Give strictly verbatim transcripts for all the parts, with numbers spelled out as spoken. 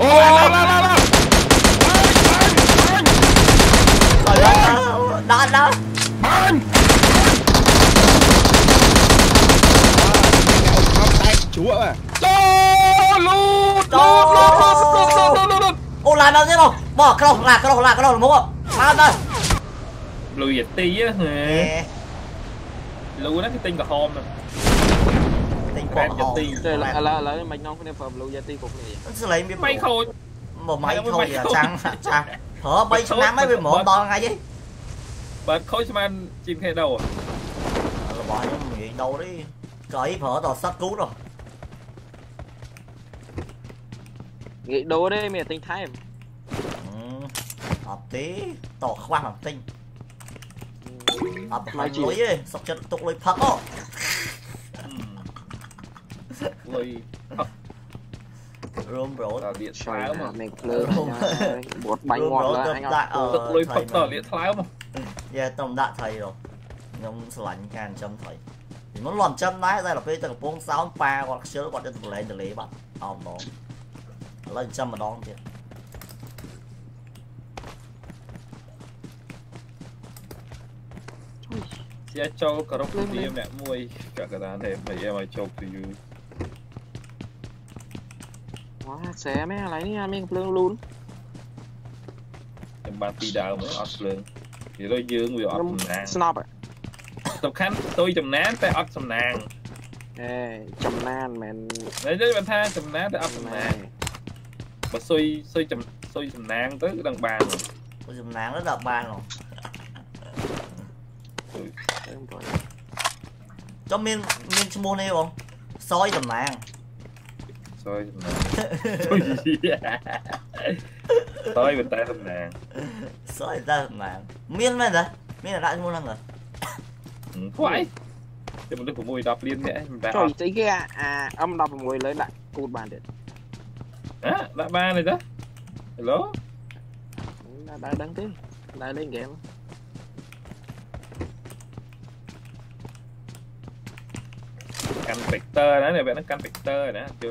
អូឡាឡាឡាដល់ដល់បានតែជ្រក់ចូលលូតអូឡាដល់ទៀតមកក្រោះឡាក្រោះឡាក្រោះមកមកដល់លុយទីហ៎លូហ្នឹងគឺទិញក្រហមហ្នឹងទិញក្រហមទីឥឡូវឥឡូវមិននាំគ្នាប្រើលុយទីគ្រប់គ្នាស្លេងវាមិនខូចមកម៉ៃខូចចាំងចាស់ប្រើបីឆ្នាំហើយវាហ្មងដល់ថ្ងៃហ្នឹងបើខូចស្មានជីមខេដោរបស់ខ្ញុំនិយាយដោទេក្រោយប្រើដល់សឹកគូតហ៎និយាយដូរទេមានទិញថែមអត់ទេតខ្វះមកទិញអត់ថ្លៃលុយទេសុកចិត្តទុកលុយផឹកហ៎លុយរួមប្រូដល់លាកថ្លើមមិនភ្លើងបត់បាញ់ងាត់ឡើយអញអត់ទុកលុយផឹកដល់លាកថ្លើមយ៉ាតំដាក់ថៃrồiខ្ញុំស្រឡាញ់ការចិញ្ចឹមថៃពីមុនលន់ចិញ្ចឹមដែរតែដល់ពេលទៅកំពង់សោមប៉ាគាត់ខ្ជិលគាត់ទៅទលែងទលេបាត់អោម្ដងឥឡូវចិញ្ចឹមម្ដងទៀតជាចូលគោរពជំនាញអ្នកមួយកកដាទេបើយកមកចូលពីយូវ៉ាសែមែនឥឡូវនេះអត់មានភ្លើងលូនខ្ញុំបានពីដើមអត់ភ្លើងនិយាយយើងវាអត់សំណាងស្នប់សំខាន់ទុយចំណានតែអត់សំណាងអេចំណានមែននិយាយបានថាចំណានតែអត់សំណាងបើសុយសុយចំសុយសំណាងទៅដឹងបានសុយសំណាងទៅដល់បានហ៎ចាំមានមានឈ្មោះនេះបងសយតំណាងសយតំណាងសយមិនតែតំណាងសយតែតំណាងមានមែនទេមានដាក់ឈ្មោះហ្នឹងហ៎ខ្វាយតែមនុស្ស៦ 10លាននេះមិនដែរចុយស្អីគេអាអឹម16លើដាក់គូតបានទៀតហ៎ដាក់បានទេតាហេឡូដាក់ដឹងទេដាក់លេងហ្គេមកាន់ vector ណានេះវានឹងកាន់ vector ណាជឿ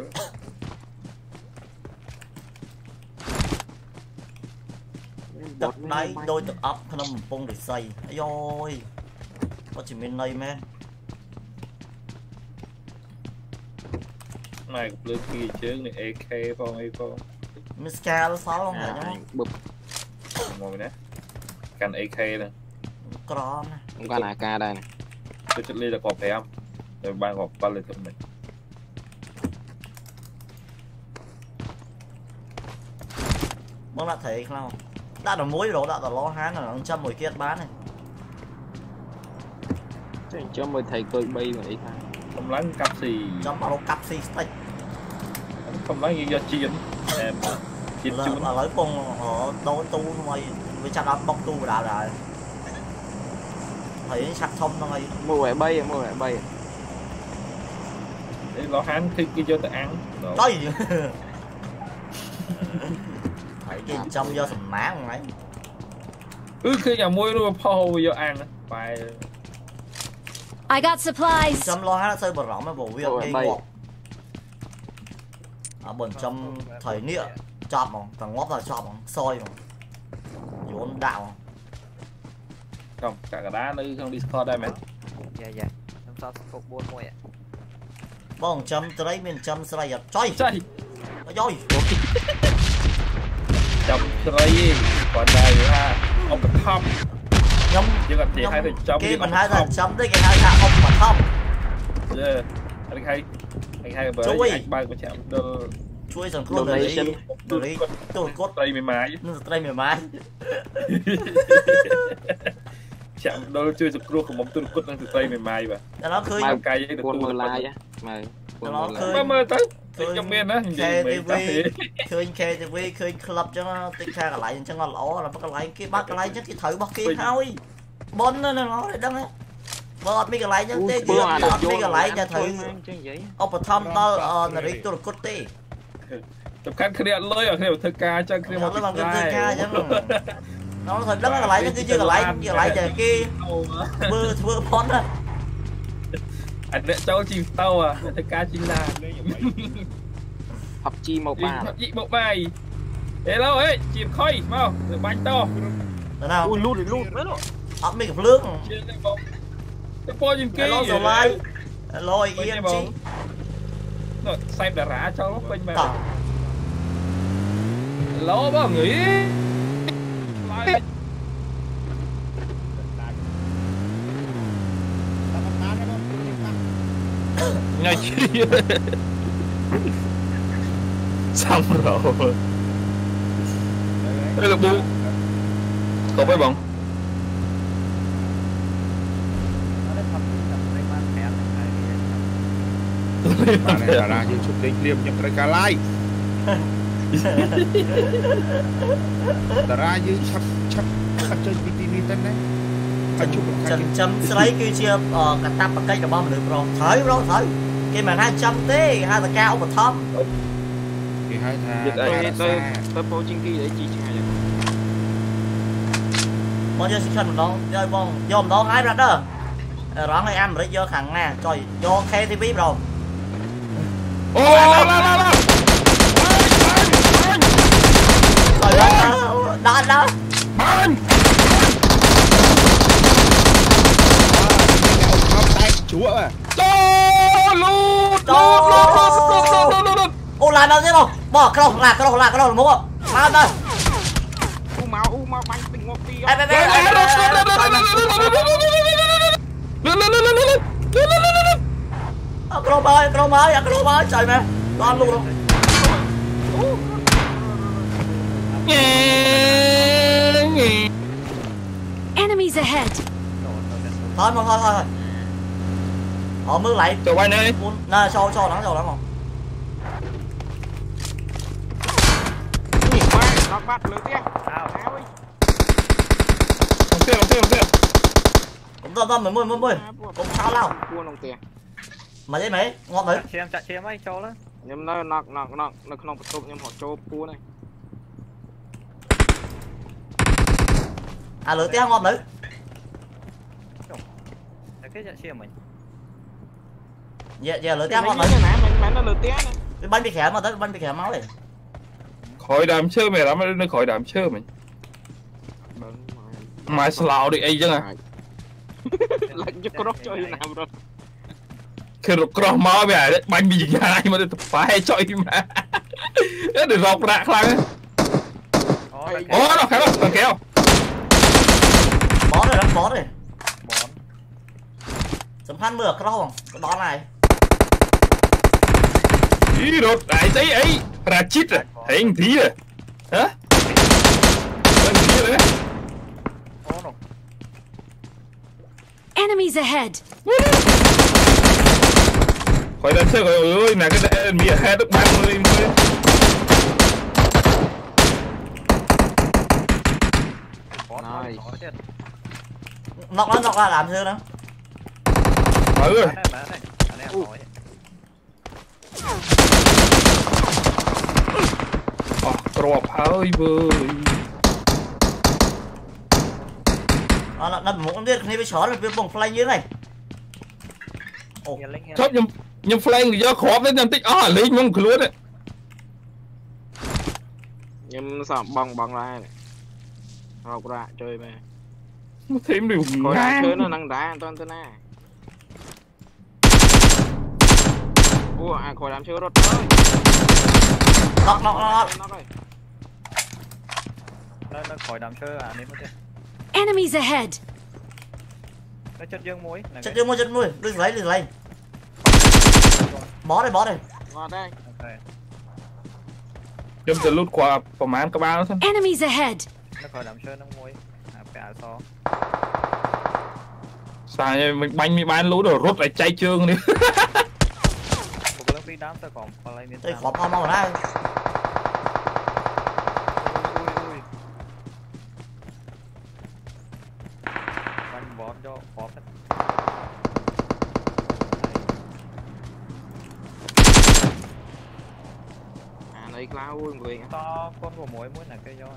ទឹកដៃដូចទឹកអប់ក្នុងកំពង់រិស័យអាយយគាត់ជាមានន័យមែនម៉ែកភ្លើងពីជើងនេះ เอ เค ផងអីផងមានស្កាលសល់ហ្នឹងហ្នឹងបឹបមកណាកាន់ เอ เค ហ្នឹងក្រមណាកាន់អាការដែរទៅចិត្តលេតែក៏ប្រាំតែបានក៏បាល់លេទៅមិនបងដាក់ត្រីខ្លោដាក់តែមួយរហូតដាក់តឡហានហ្នឹងចាំមួយទៀតបានទេចេះចាំមើលថៃគួយ3មកអីថាកម្លាំងកាប់ស៊ីចាំអរកាប់ស៊ីស្តិចកម្លាំងយកជៀនតែជៀនជូនឥឡូវពងដូរទូថ្មីវាចាប់ដល់បុកទូបដាដែរហើយឆាក់ធំហ្នឹងហើយ 1.3 1.3 អីលោហានគឺគេយកទៅអាំងដៃហើយគេចំយកសំណាងហ្នឹងគឺគឺយ៉ាងមួយនោះផុសយកអាំងបែរ I got supplies ចំលោហានទៅបារម្ភហ្នឹងព្រោះវាគេងាប់អើបើចំត្រីនេះចាប់ហ្មងតែងាប់តែចាប់ហ្មងសយហ្មងយូនដាក់ហ្មងកំកកដានៅក្នុង Discord ដែរមែនយ៉ាយ៉ាខ្ញុំសតស្គប់បួនមួយបងចំត្រីមានចំស្រីអត់ចុយចុយអាយយចំត្រីគាត់ដែរថាអបថប់ខ្ញុំយើងអត់និយាយឲ្យទៅចំគេមិនហៅថាចំទេគេហៅថាអបថប់យេអត់គេហៅគេហៅបើអាចបើកបញ្ចាំដល់ជួយសង្គ្រោះដល់នេះដល់នេះទូកត់ត្រីមេម៉ាយនឹងត្រីមេម៉ាយចាំដល់ជួយសង្គ្រោះក្រុមទូកត់នឹងត្រីមេម៉ាយបាទដល់ឃើញកាយទៅទូមើលឡាយមើលដល់ឃើញមើលទៅខ្ញុំមានណានិយាយមិនឃើញ เค ที វី ឃើញក្លឹបចឹងតិចថាកន្លែងចឹងអត់ល្អដល់កន្លែងគេបាត់កន្លែងចឹងគេត្រូវរបស់គេហើយបនណាល្អទេដឹងទេបើអត់មានកន្លែងចឹងទេគឺអត់មានកន្លែងតែត្រូវឧបត្ថម្ភដល់នារីទូរគតទេសំខាន់គ្នាអត់លុយអត់គ្នាធ្វើការចឹងគ្នាមកធ្វើការចឹងnó thật đất là lại cái chưa là lại giờ lại giờ kia mưa mưa phón á anh đã cháu chim tàu à tất cả chim là học chi một ba chị một bài hello ấy chìm khơi mau được bánh to thế nào ui lút lút nữa rồi ấp mấy cái lướt cái po nhìn kia hello rồi lại hello ý em chi rồi xem đã rã cho nó quanh mà tao hello bao nghĩ ngay chi xong rồi đây là bu có phải bông này là ra như chụp đánh liềm nhập cái cá lai ra như chắp chắp chắp chân bikini tên đấy chấm chấm lấy kia chia ờ cả tam bậc cây cả bom được rồi thấy rồi thấy cái mà hai trăm té hai thằng cao một thom thì hai thằng tôi tôi tôi phố chính kỳ đấy chị chạy bao nhiêu sinh một đó chơi bông dòm đó hai ra đó rõ ngay ăn đấy vô thằng nè trời vô khe thì biết rồi ô la la la la trời đó đó đó chúa à to lút ô lại đâu thế đâu bỏ cái đầu là cái đầu là cái đầu mua sao đây u máu u máu bánh tình một tí ê ê ê cái đầu mới cái đầu mới cái đầu mới trời mẹ con luôn rồi Enemies ahead. thôi thôi thôi thôi họ mới lại cho bay này nè cho cho lắng rồi lắm không nhìn qua nó bắt lưới kia không tiêu không tiêu không tiêu cũng to to mười mươi mười mươi cũng sao lao cua nông tiền mà đấy mấy ngon đấy xem chặt xem ấy cho đó nhưng nó nặng nặng nặng nó không có tụng nhưng họ cho cua này à lửa tiếng ngon đấy cái chặt xem mình dạ dạ lửa tiếng ngon đấy mình mình nó lửa tiếng này cái bánh bị khẽ mà tới bánh bị khẽ máu này khỏi đàm chơi mày lắm nó khỏi đàm chơi mình mày slow đi ấy chứ à lạnh cho cross chơi nào rồi khi nó cross máu về đấy bánh bị nhai mà phải chơi mà nó được rọc rạc lắm ô nó khá lắm còn kéo bó rồi đó bó rồi chấm phan mưa cái đó cái đó này ý đột đại giấy ấy ra chít rồi thấy anh tí rồi hả anh tí rồi Enemies ahead. khỏi đánh chơi rồi ơi là cái đại mì hai đức băng rồi nọc nó nọc ra làm sao đó ừอ๋อ drop ហើយវើយ à là đập một con điên này bị chó là việc bồng flame như thế này chốt nhưng nhưng flame thì do khó đến nhầm tích à lấy nhưng cứ luôn đấy nhưng sao bong bong ra này học ra chơi mà thêm điều coi chơi nó năng đá toàn tên này ủa à khỏi làm chơi rốt thôi nọc nọc nọc nó nó khỏi đám chơi à nên mất Enemies ahead. nó chất dương muối chất dương muối chất muối đừng lấy đừng lấy bó đây bó đây ngọt đây chấmจะลุดกว่าประมาณกระบาลท่าน Enemies ahead. nó khỏi đám chơi nó muối à cả so xài mình bánh mi bán lú rồi rút lại chay chương đi một lần đi đám tôi còn còn lại miếng đây khó pha mau ra bánh bón cho khó hết à lấy lao ui người to con của muối muối là cây do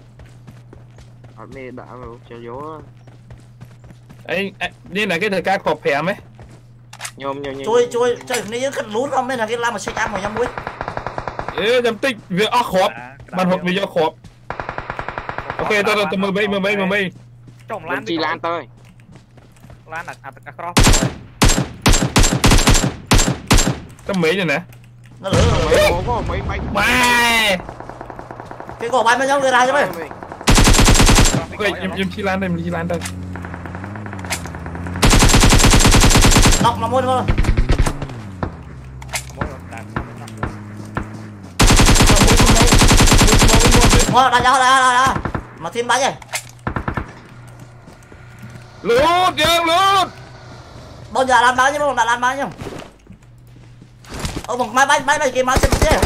ở mê đã rồi cho gió ấyนี่là cái thời ca khọp hẻm ấy nhôm nhôm nhôm chui chui chơi này những cái lún không nên là cái làm mà xịt ăn mà nhắm muối ê chấm tích việc óc khóp bàn hộp video khóp ok tôi tôi mười mấy mười mấy mười mấy trong lan chi lan tới lan đặt đặt đặt cross tấm mấy này nè nó lửa mấy có mấy mấy mày cái cổ bay mà nhau người ra chứ mày ok im im chi lan đây mình chi lan đây nọc nó môi thôi thôi đã ra ra ra mà thêm bắn vậy lút dương lút bao giờ làm bắn chứ mà làm bắn nhá ô một máy bay máy bay kia máy xem chứ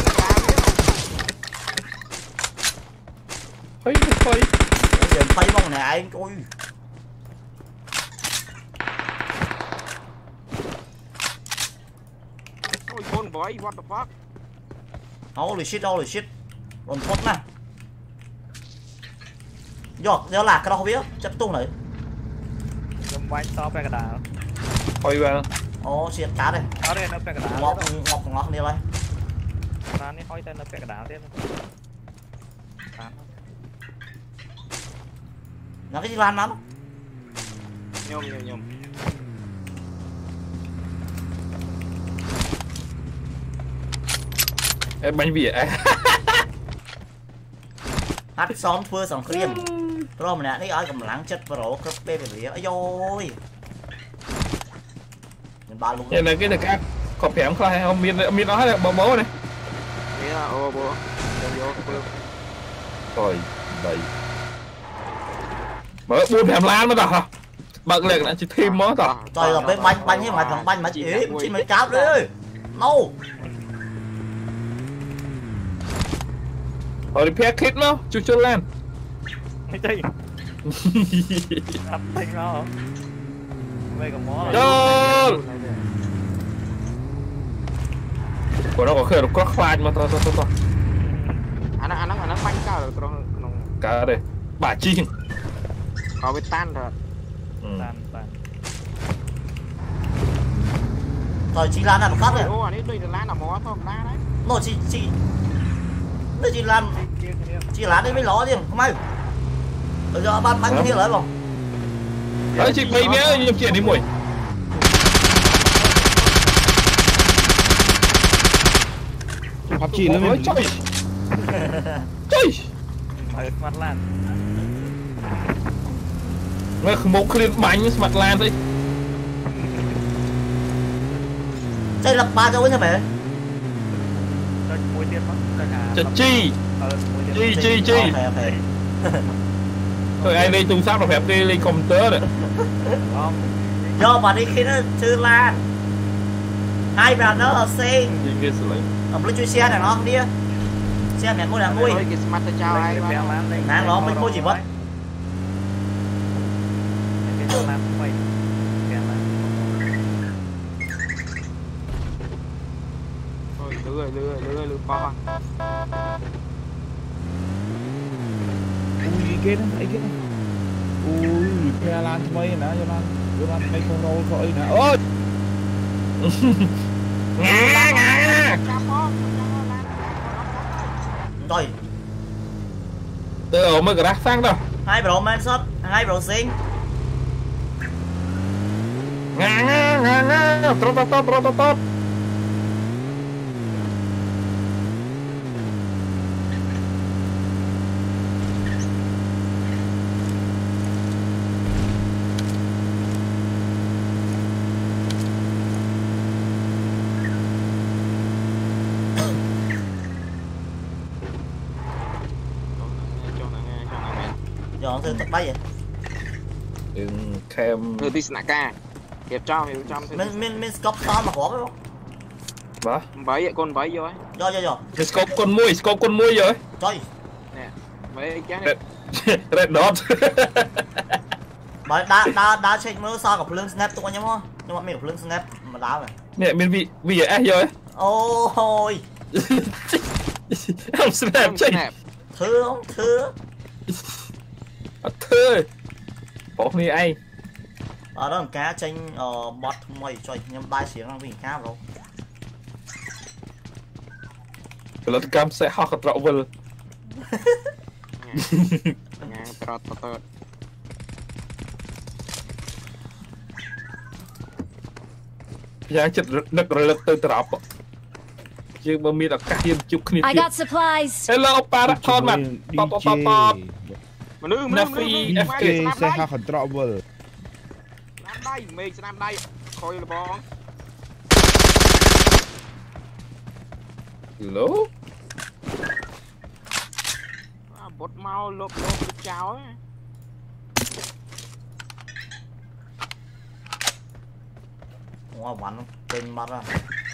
thấy thấy giờ thấy bông này anh coi ôi con bói what the fuck holy shit holy shit còn phốt nè giọt gió lạc cái đó không biết chấp tung này trong quanh to cái đá thôi vào ô xiết cá đây ở đây nó cái đá ngọt ngọt ngọt đi đây nó này hỏi tên nó cái đá thế nó cái gì lan lắm nhôm nhôm nhôm em bánh vỉa hát xóm phơi sòng khuyên rồi mình nãy ở cầm láng chất và rổ cấp bê về vỉa ấy ôi mình ba luôn đây là cái này các cọp hẻm khai không miên miên nói là bố bố này thế là ô bố vô rồi đây mở buôn hẻm lan nó đọc bật lên là chỉ thêm mó tao trời là cái bánh bánh như mày thằng bánh mà chỉ chỉ mày cáo đi đâu rồi repair kit nó chú chú lan cái gì ấp tinh nó mấy cái mó rồi của nó có khởi có khoai mà to to to to anh anh anh anh bánh cao rồi cá đây bà chi có với tan rồi tan tan rồi chị Lan làm cắt này ô anh ấy đây là lan là mó thôi đá đấy nó chị chị đây chị Lan chị Lan đây mới ló đi không ai bây giờ ban bánh kia lại không đấy chị bay bé nhập chuyện đi mùi pháp chỉ lên mới chơi chơi ở mặt lan mày không muốn khuyên bánh mặt lan đấy đây là ba cho với nhà mẹ mùi tiên chật chi chi chi chi rồi anh đi tung sát là phép đi lên computer đấy do mà đi khi nó sư Lan hai bạn nó là xe ông lấy chui xe này nó không đi xe mẹ mua là mua cái smart chào ai nãy nó mới mua gì mất lừa lừa lừa lừa con ui cái đó ấy cái đó ui phe lan mấy nè cho lan cho lan mấy con rô khỏi nè ôi ngã ngã rồi từ ở mới cái sang đâu hai bro man shot hai bro xinh ngã ngã ngã ngã tốt tốt tốt tốt tốt giờ nó tắt bay vậy đừng kem người tí snack ca kẹp cho hiểu trong mình mình mình scope to mà khó phải không đó bấy vậy con bấy vô ấy do do do cái scope con muôi scope con muôi rồi trời nè bấy cái này red dot bởi đá đá đá check mưa sao gặp lưng snap tụi anh em không nhưng mà mình gặp lưng snap mà đá vậy nè mình bị bị ở rồi ôi không snap chạy thưa không thưa thưa bỏ đi ai ở đó là cá tranh uh, bot mày trời nhầm ba xỉu đang bị cá rồi ផលិតកម្មសេះហោះកត្រកវិល Nhà trọt tọt tọt. យ៉ាងចិត្តនឹករលឹកទៅត្រប់យើងបើមានឱកាសយើងជួបគ្នា I got supplies. Hello ប៉ារ៉ាថនបាទតបតបតបមនុស្សមនុស្សមនុស្សเกย์សេះហៅកន្ត្រកវិលស្នាមដៃមេឃស្នាមដៃខុយលបង Hello អាបុតមកលុបលុបចោល Ủa bắn tên bắt ra.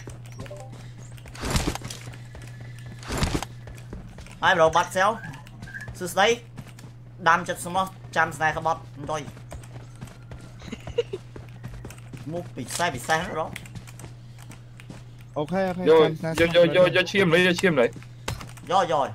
Ai rồi bắt xéo. Sư đấy. Đam chất xong đó. Chăm này không bắt. Rồi. Mua bị sai bị sai hết đó. โอเคโอเค vô vô vô vô vô chiêm lấy vô chiêm lấy Rồi rồi.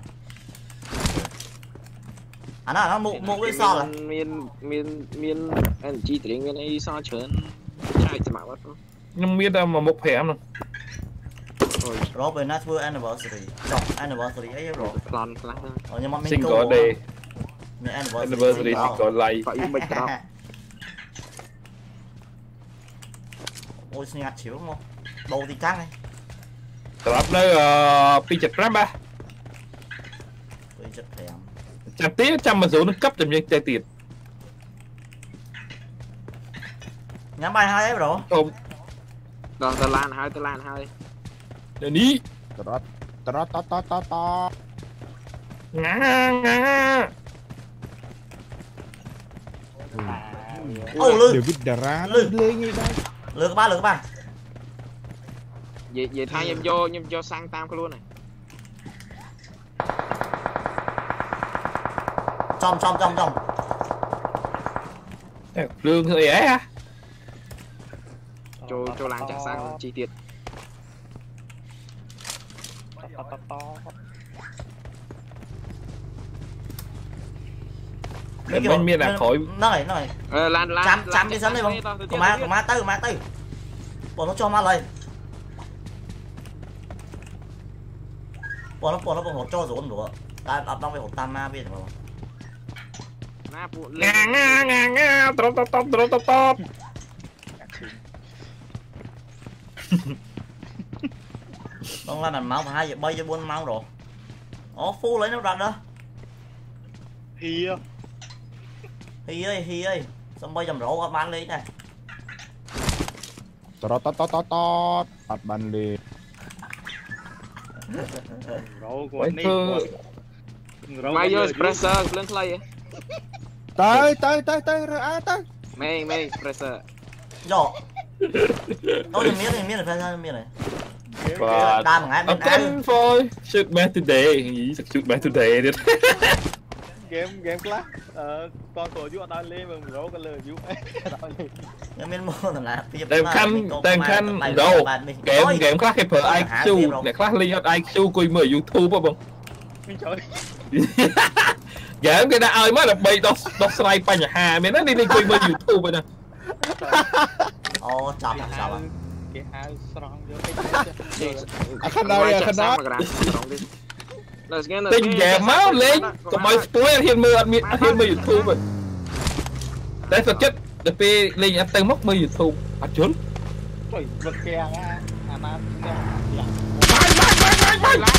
À nó nó mụ mụ cái sao là. Miên miên miên anh chi tiếng miên ấy sao chớn chạy cho mà bắt. nhưng biết đâu mà một hẻm rồi Rồi bên nó vừa anniversary. Chọc anniversary ấy rồi. Plan plan. Ờ nhưng mà mình xin có đây mình anniversary xin có like Phải im bịch đó. Ôi xin ngặt xíu đúng không? Đầu thì căng này. tập nơi pi chật lắm ba Ôi chất thèm. trăm tí trăm mà số nó cấp cho mình chơi tiền Nhắm bài hai ấy rồi. không Rồi tờ lan hai tờ lan hai. để đi ត្រត់ត្រត់តតតត ngã ngã Ô lư. เดวิดดาราលេងឯដែរ Lừa các bạn lừa các bạn. Vậy vậy thay em vô em vô sang tam cái luôn này. Trong trong trong trong. lương người ấy à Cho cho làng trả sang chi tiết. để bên miền là khỏi Nó này nó này. Ờ lan lan. Chăm chăm cái sân này không? Của má của má tới của má tới. Bỏ nó cho má lên. Bỏ nó bỏ nó bỏ cho rồi nữa. Ta đập đang về hộp tam ma biết không? Na phụ ngã ngã ngã ngã top top top top top top Con lên làm máu hai giờ bay cho buôn máu rồi. Ồ phu lấy nó đặt đó. Hi Hi ơi hi ơi. Xong bay dầm rổ qua bán lấy này. ត្រត់តតតតអត់បានលេង Rau của Quay này. thơ. Mày vô espresso lên play. ទៅទៅទៅទៅរើអើទៅ Mày mày espresso. Rồi. Ôi miếng này miếng này phải ra miếng này. và Đa một ngày ở bên ăn. cân thôi shoot man today nghĩ shoot man today đi Game game class. Ờ con cổ chú tao lên mà rau cái lừa chú. Nhưng miếng mua là đem khăn đem khăn đâu game game khác cái per i q để khác linh i q coi mười youtube không Mình trời. game cái đã ơi mới là bay đó đó slide pa nhà hà mày nó đi đi coi mười youtube vậy nè Ồ chọc chọc à. Cái hai strong vô អាខាងដល់អាខាងដល់ tình game máu lên có mấy cuối hiện mưa ăn miệng hiện mưa youtube rồi đấy thực chất để pe linh ăn từng mốc mưa youtube à trốn Trời vật kè á. À mà bay bay bay bay bay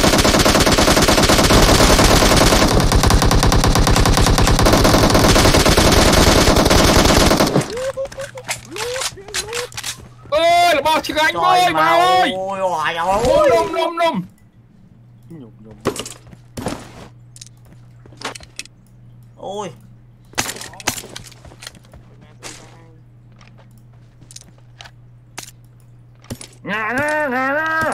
ơi là bao chiếc anh ơi mà ơi ôi oài ôi nôm nôm nôm nhục nhục. ôi ngà ngà ngà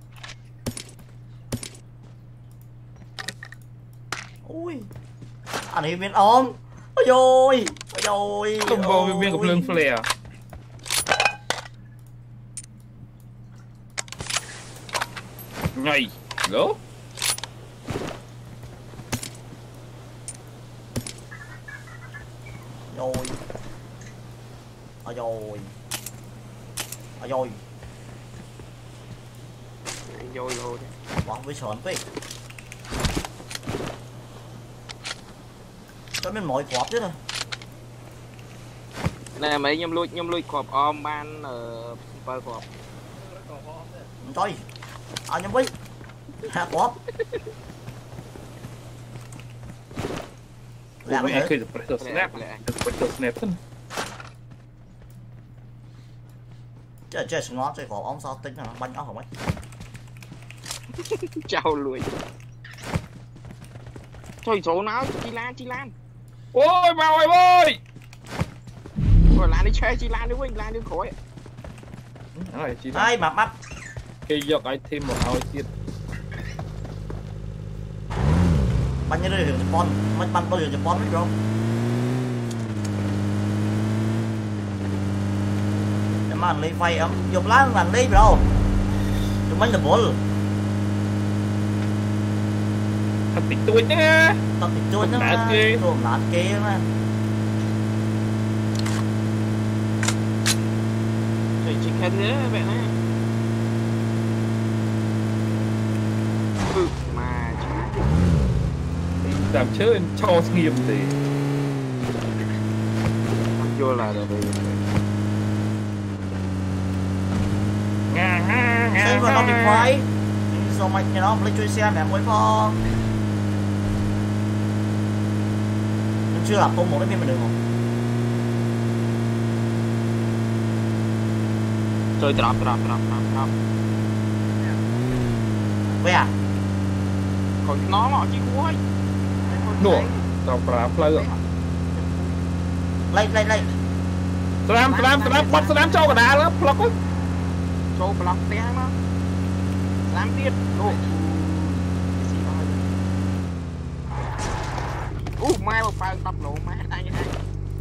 ôi anh ấy miếng ôm ôi ôi ôi ôi không vô viên của lương flare nhảy gỗ rồi ôi rồi ôi rồi Vô vô đi. bỏ với sòn quê cho mình mọi cọp chứ thôi nè mấy nhâm lui nhâm lui cọp om ban ở bờ cọp trời à nhâm quý hạ cọp làm Mẹ thế cười được bật snap lẹ được bật snap thân chơi chơi ngó chơi cọp ông sao tính là nó bánh áo hả mấy chào lùi trời số nó chi lan chi lan ôi mau ơi ơi rồi lan đi chơi chi lan đi quên lan đi khỏi rồi chị ai mập mập cây dọc ai thêm một aoទៀតបាញ់រឿងជប៉ុនមិនបានទៅរឿងជប៉ុនទេប្រូតែមកលេងវាយអឹមយកឡើងឡើងលេងប្រូជំនាញរវល់ thật bị tôi chứ តតិចជួចហ្នឹងណាទៅអំណាចគេណា trời chỉ khen thế vậy nè ừ mà làm chơi cho nghiêm thì vô là được đi nga nga nga ទៅដល់ទីវាយសូមឲ្យញ៉ាំលេងជួយ share ម្នាក់មួយផងមិនជឿអាពុំមកនេះមានមនុស្សមក chơi drop drop drop drop drop វិញអា còn nó mà chỉ cuối nổ tao phá play rồi លេងលេងលេង slam slam slam bắt slam cho cả đá đó block ấy số block té nó làm tiếp đồ u mai một pha tập lộ má tay như thế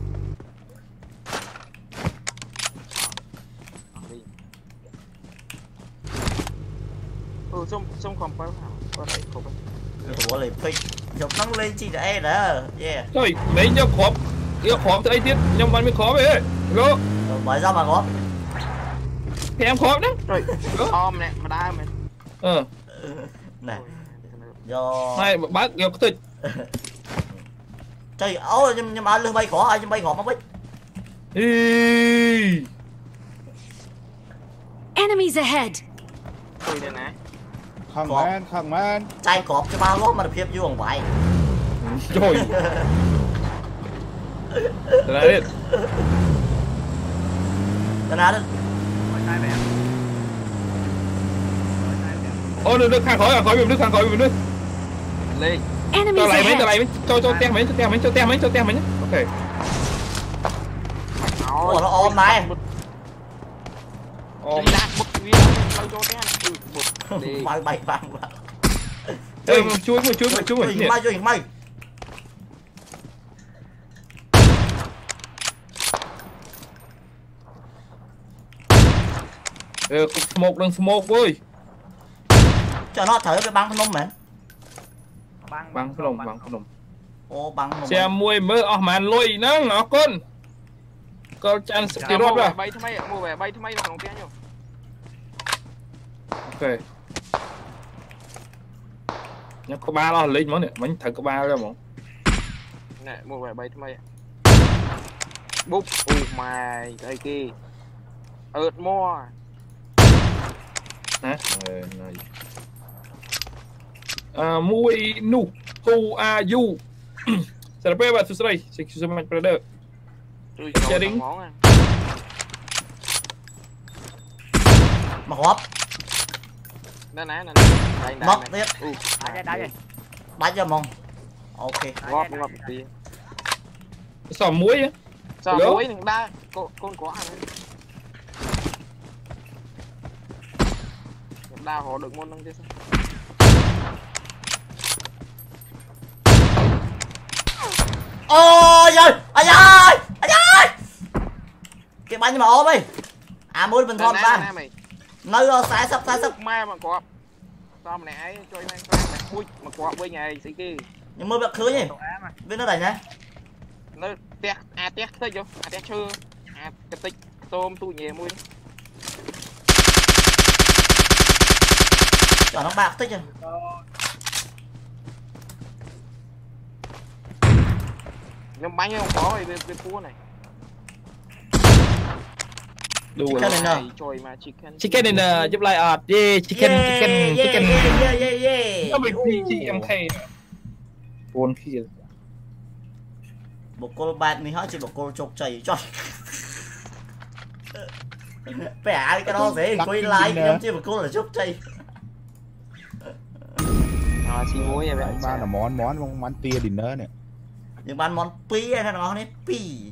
ừ xong xong còn bao có đây không រវល់លេងពេកយកហ្នឹងលេងជីអេដែរយេ trời mấy nhau khóm yêu khóm tới tiết nhưng mà mới khóm ấy lô បើsao mà ngóp thì em khóm đấy rồi om nè mà đai mày ờ ណែយក này bác yêu cái thịt ចៃអូខ្ញុំខ្ញុំឲ្យលើសបីក្រឲ្យខ្ញុំបីក្រមកវិញ ý Enemies ahead! tôi đây nè ខាងមែនខាងមែនចៃក្រច្បាស់លាស់មិត្តភាពយូរអង្វែង trời đấy đi តាណាទៅ ô được được khang khói à khói bị nước khang khói bị nước lên Enemies cho lại mấy cho ahead! lại mấy cho cho tem mấy cho tem mấy cho tem mấy cho tem mấy nhá ok អូnó ôm này ôm đi ra bút viên lâu cho té ừ bút đi បាយបាយបាំង ơi chui một chui một chui một ជួយមកជួយមក ờ smoke đang smoke ơi ចុះnóត្រូវវាបាំងភ្នំមែន băng cái lồng băng cái lồng អូបាំងភ្នំ xe mui mơ ở màn lôi nâng nó con con chan cái rốt rồi bay thay mua về bay thay là còn té nhiều ok nhá có ba lo lên món này bánh thật có ba ra món nè mua về bay thay bút u mày đây kia ớt mua hả này à mui nu tu a u sẽ là bé bạn thứ đây sẽ sẽ mạnh brother tôi Gia đình. món à មករាប់ đây nè nè đây Mất đây tiếp. u Đá đá vậy. ដាច់យកហ្មងអូខេ góp góp tí sò muối á sao Hello? muối đừng đa con con có ăn đa họ được môn năng thế sao ôi ơi ôi ơi ôi ơi cái bánh mà ôm đi à muốn bình thon ta mày nơi sai sắp sai sắp mai mà có sao mà nãy cho em ăn mày ui mà có với ngày xí kia nhưng mưa bạc khứa nhỉ bên nó đẩy nhá nó tét à tét tới vô à tét chưa à cái tích tôm tu nhẹ mui cho nó bạc tích rồi. Nhưng bánh không có thì bên cua này. Đủ Chicken rồi. này nè. Trời mà chicken. Chicken này nè, giúp lại ọt. Yeah, chicken, Yeah, chicken, yeah, chicken. yeah, yeah, yeah. Nó bị pê giê em ca. Buồn khi Một cô bạn mình hỏi chỉ một cô chọc chảy cho. Bẻ cái đó dễ quay like em chứ một cô là chọc chảy. À, xin muối vậy. Ba là món món món tia dinner nè. Nhưng bạn món pi hay nó này pi.